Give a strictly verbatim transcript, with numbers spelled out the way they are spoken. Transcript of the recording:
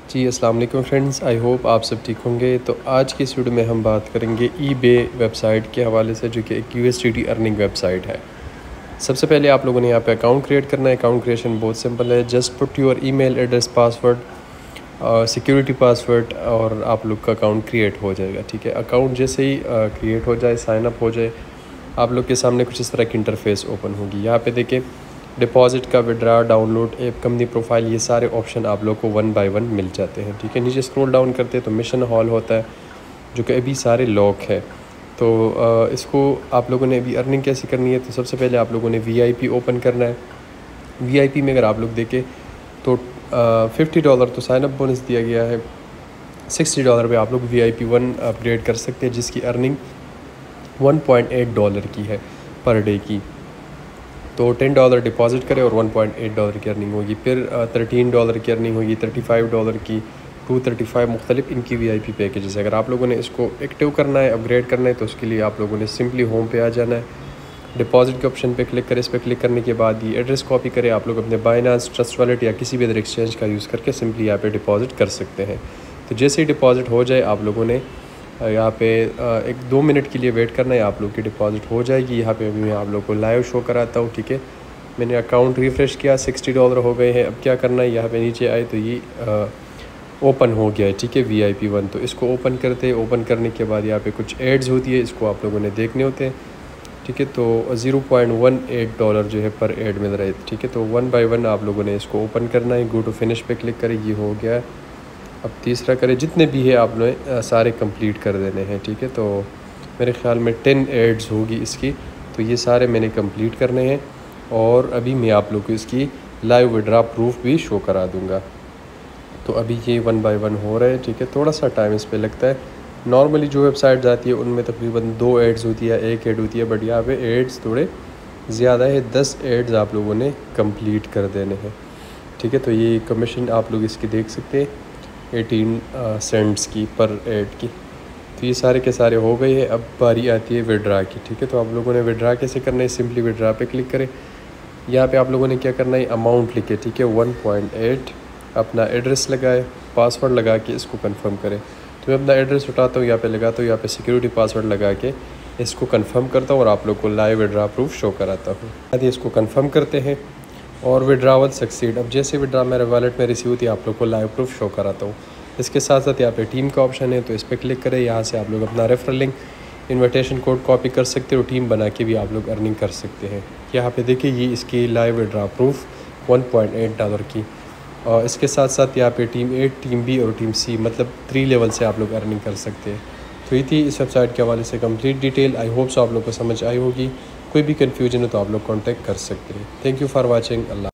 जी अस्सलाम वालेकुम friends, I hope आप सब ठीक होंगे। तो आज की इस वीडियो में हम बात करेंगे ईबे वेबसाइट के हवाले से, जो कि एक यूएसडीटी अर्निंग वेबसाइट है। सबसे पहले आप लोगों ने यहाँ पे अकाउंट क्रिएट करना है। अकाउंट क्रिएशन बहुत सिंपल है, just put your email address, password, security password और आप लोग का अकाउंट क्रिएट हो जाएगा। ठीक है, अकाउंट जैसे ही क्रिएट हो जाए, साइन अप हो जाए, आप लोग के सामने कुछ इस तरह की इंटरफेस ओपन होगी। यहाँ पे देखें डिपॉजिट का, withdraw, download, app, company profile, ये सारे ऑप्शन आप लोग को वन बाय वन मिल जाते हैं। ठीक है, नीचे स्क्रॉल डाउन करते हैं तो मिशन हॉल होता है, जो कि अभी सारे लॉक है। तो आ, इसको आप लोगों ने अभी अर्निंग कैसे करनी है, तो सबसे पहले आप लोगों ने वीआईपी ओपन करना है। वीआईपी में अगर आप लोग देखें तो फिफ्टी डॉलर तो साइन अप बोनस दिया गया है। सिक्सटी डॉलर पे आप लोग वीआईपी वन अपग्रेड कर सकते हैं, जिसकी earning one point eight dollar की है पर डे की। तो टेन डॉलर डिपॉजिट करें और वन पॉइंट एट डॉलर की अर्निंग होगी। फिर थर्टीन डॉलर की अर्निंग होगी, थर्टी फाइव डॉलर की, टू थर्टी फाइव मुख्तलिफ इनकी वीआईपी पैकेजेस है। अगर आप लोगों ने इसको एक्टिव करना है, अपग्रेड करना है, तो उसके लिए आप लोगों ने सिंपली होम पे आ जाना है, डिपॉजिट के ऑप्शन पे क्लिक करें। इस पर क्लिक करने के बाद ये एड्रेस कॉपी करें। आप लोग अपने बाइनांस, ट्रस्ट वॉलेट या किसी भी अदर एक्सचेंज का यूज़ करके सिंपली यहाँ पे डिपॉजिट कर सकते हैं। तो जैसे ही डिपॉजिट हो जाए, आप लोगों ने यहाँ पे एक दो मिनट के लिए वेट करना है, आप लोग की डिपॉजिट हो जाएगी। यहाँ पे अभी मैं आप लोग को लाइव शो कराता हूँ। ठीक है, मैंने अकाउंट रिफ़्रेश किया, सिक्सटी डॉलर हो गए हैं। अब क्या करना है, यहाँ पे नीचे आए तो ये ओपन हो गया है। ठीक है, वी आई पी वन। तो इसको ओपन करते हैं। ओपन करने के बाद यहाँ पे कुछ एड्स होती है, इसको आप लोगों ने देखने होते हैं। ठीक है, तो zero point one eight dollar जो है पर एड मिल रहा है। ठीक है, तो वन बाय वन आप लोगों ने इसको ओपन करना है। गो टू फिनिश पे क्लिक करें, ये हो गया है। अब तीसरा करें, जितने भी है आपने सारे कंप्लीट कर देने हैं। ठीक है, तो मेरे ख़्याल में टेन एड्स होगी इसकी, तो ये सारे मैंने कंप्लीट करने हैं। और अभी मैं आप लोग को इसकी लाइव विड्रा प्रूफ भी शो करा दूंगा। तो अभी ये वन बाय वन हो रहा है। ठीक है, थोड़ा सा टाइम इस पे लगता है। नॉर्मली जो वेबसाइट जाती है उनमें तकरीबन दो एड्स होती है, एक एड होती है, बट यहाँ पे एड्स थोड़े ज़्यादा है। दस एड्स आप लोगों ने कंप्लीट कर देने हैं। ठीक है, तो ये कमीशन आप लोग इसकी देख सकते हैं, एटीन सेंट्स की पर एड की। तो ये सारे के सारे हो गए हैं। अब बारी आती है विड्रा की। ठीक है, तो आप लोगों ने विड्रा कैसे करना है, सिंपली विड्रा पे क्लिक करें। यहाँ पे आप लोगों ने क्या करना है, अमाउंट लिखे। ठीक है, वन पॉइंट एट, अपना एड्रेस लगाए, पासवर्ड लगा के इसको कंफर्म करें। तो मैं अपना एड्रेस उठाता हूँ, यहाँ पे लगाता हूँ, यहाँ पे सिक्योरिटी पासवर्ड लगा के इसको कंफर्म करता हूँ और आप लोग को लाइव विड्रा प्रूफ शो कराता हूँ। यदि इसको कंफर्म करते हैं और विड्रावल सक्सीड। अब जैसे विड्रा मेरे वॉलेट में रिसीव होती है, आप लोग को लाइव प्रूफ शो कराता हूँ। इसके साथ साथ यहाँ पे टीम का ऑप्शन है, तो इस पर क्लिक करें। यहाँ से आप लोग अपना referral link, invitation code copy कर सकते हो, टीम बना के भी आप लोग अर्निंग कर सकते हैं। यहाँ पे देखिए, ये इसकी live withdraw proof one point eight dollar की। और इसके साथ साथ यहाँ पे टीम ए, टीम बी और टीम सी, मतलब थ्री लेवल से आप लोग अर्निंग कर सकते हैं। तो ये थी इस वेबसाइट के हवाले से complete detail. I hope so आप लोग को समझ आई होगी। कोई भी कन्फ्यूजन हो तो आप लोग कॉन्टैक्ट कर सकते हैं। Thank you for watching. Allah.